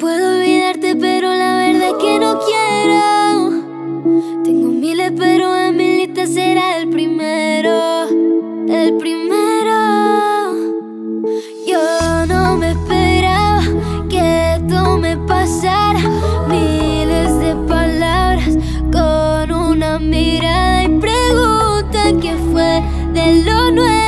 puedo olvidarte, pero la verdad es que no quiero. Tengo miles, pero en mi lista será el primero. El primero. Yo no me esperaba que esto me pasara. Miles de palabras con una mirada y preguntas qué fue de lo nuevo.